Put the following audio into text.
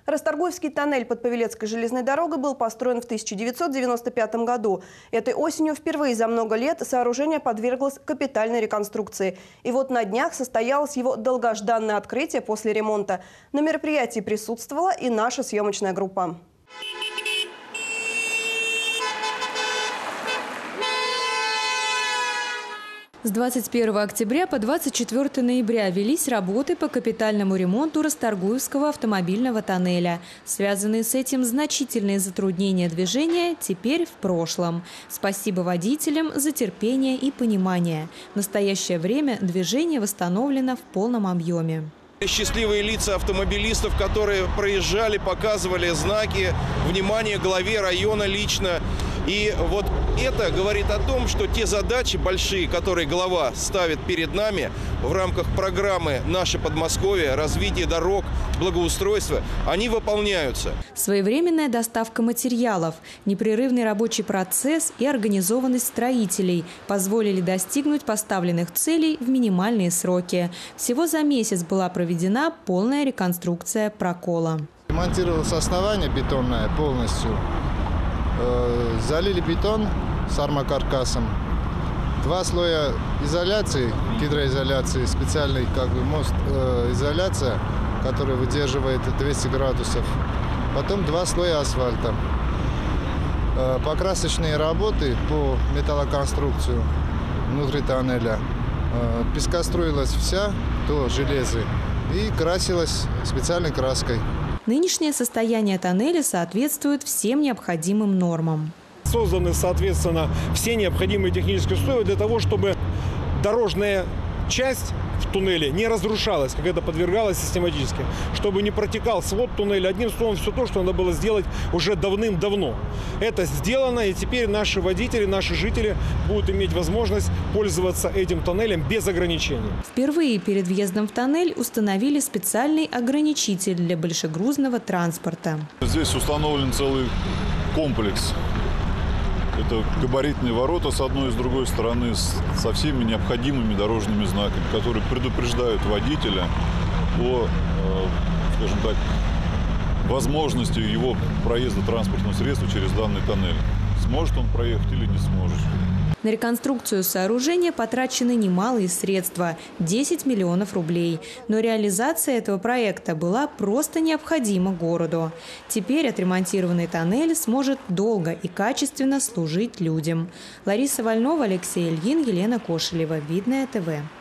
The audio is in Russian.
Расторгуевский тоннель под Павелецкой железной дорогой был построен в 1995 году. Этой осенью впервые за много лет сооружение подверглось капитальной реконструкции. И вот на днях состоялось его долгожданное открытие после ремонта. На мероприятии присутствовала и наша съемочная группа. С 21 октября по 24 ноября велись работы по капитальному ремонту Расторгуевского автомобильного тоннеля. Связанные с этим значительные затруднения движения теперь в прошлом. Спасибо водителям за терпение и понимание. В настоящее время движение восстановлено в полном объеме. Счастливые лица автомобилистов, которые проезжали, показывали знаки, внимание главе района лично. И вот это говорит о том, что те задачи большие, которые глава ставит перед нами в рамках программы «Наше Подмосковье», развитие дорог, благоустройства, они выполняются. Своевременная доставка материалов, непрерывный рабочий процесс и организованность строителей позволили достигнуть поставленных целей в минимальные сроки. Всего за месяц была проведена полная реконструкция прокола. Ремонтировалось основание бетонное полностью. Залили бетон с армокаркасом. 2 слоя изоляции, гидроизоляции, специальный мост изоляция, который выдерживает 200 градусов. Потом 2 слоя асфальта. Покрасочные работы по металлоконструкции внутри тоннеля. Пескоструилась вся до железа и красилась специальной краской. Нынешнее состояние тоннеля соответствует всем необходимым нормам. Созданы, соответственно, все необходимые технические условия для того, чтобы дорожная часть в туннеле не разрушалась, как это подвергалось систематически, чтобы не протекал свод туннеля. Одним словом, все то, что надо было сделать уже давным-давно. Это сделано, и теперь наши водители, наши жители будут иметь возможность пользоваться этим тоннелем без ограничений. Впервые перед въездом в тоннель установили специальный ограничитель для большегрузного транспорта. Здесь установлен целый комплекс. Это габаритные ворота с одной и с другой стороны, со всеми необходимыми дорожными знаками, которые предупреждают водителя о, скажем так, возможности его проезда транспортного средства через данный тоннель. Сможет он проехать или не сможет. На реконструкцию сооружения потрачены немалые средства – 10 миллионов рублей. Но реализация этого проекта была просто необходима городу. Теперь отремонтированный тоннель сможет долго и качественно служить людям. Лариса Вольнова, Алексей Ильин, Елена Кошелева. Видное ТВ.